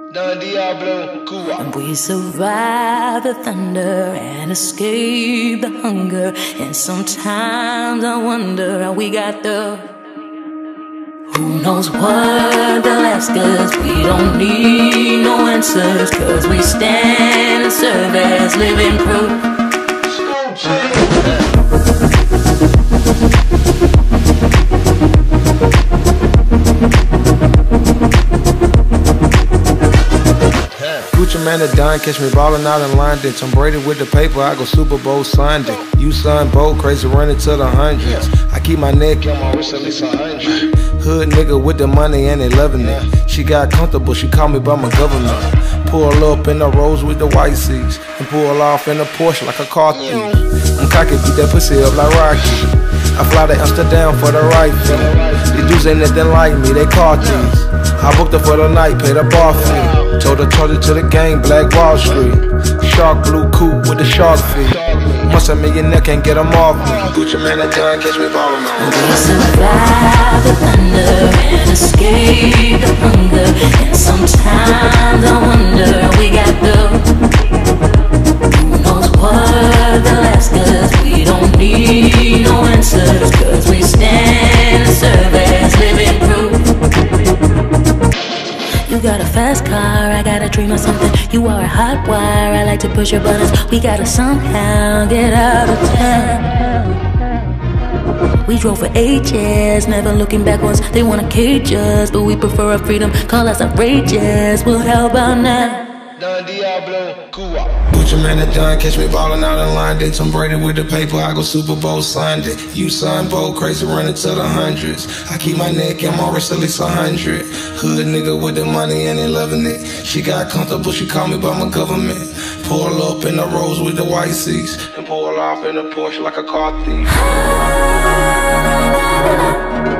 Don Diablo, Cuba. And we survive the thunder and escape the hunger. And sometimes I wonder how we got the. Who knows what they'll ask us? We don't need no answers, cause we stand and serve as living proof. Gucci Mane the Don, catch me ballin' out in London. Tom Brady with the paper, I go Super Bowl Sunday. You son Bolt, crazy running to the hundreds. I keep my neck on my wrist at least 100. Hood nigga with the money and they loving it. She got comfortable, she called me by my government. Pull up in the Rolls with the white seats and pull off in a Porsche like a car thief. I'm cocky, beat that pussy up like Rocky. I fly to Amsterdam for the right fee. These dudes ain't nothing like me, they caught these. I booked her for the night, paid a bar fee. Told her charge it to the gang, Black Wall Street. Shark blue coupe with the shark feet. Once a millionaire can't get them off me. Gucci Mane and Don, catch me ballin' on. We survive the thunder and escape the hunger. And sometimes I wonder we got the. Who knows what they'll ask us? We don't need no answers, cause we stand and serve as living proof. You got a fast car, I got a dream of something. You are a hot wire, I like to push your buttons. We gotta somehow get out of town. We drove for 8 years, never looking backwards. They wanna cage us, but we prefer our freedom. Call us outrageous, well how about now? Don Diablo, Cuba. Gucci Mane and Don, catch me ballin' out in London. Tom Brady with the paper, I go Super Bowl Sunday. You son Bolt, crazy running to the hundreds. I keep my neck and my wrist at least 100. Hood nigga with the money and they loving it. She got comfortable, she called me by my government. Pull up in the Rolls with the white seats and pull off in a Porsche like a car thief.